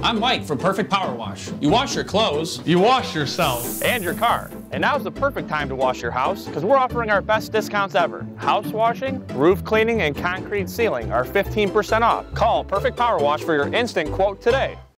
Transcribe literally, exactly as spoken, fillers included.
I'm Mike from Perfect Power Wash. You wash your clothes. You wash yourself. And your car. And now's the perfect time to wash your house because we're offering our best discounts ever. House washing, roof cleaning, and concrete sealing are fifteen percent off. Call Perfect Power Wash for your instant quote today.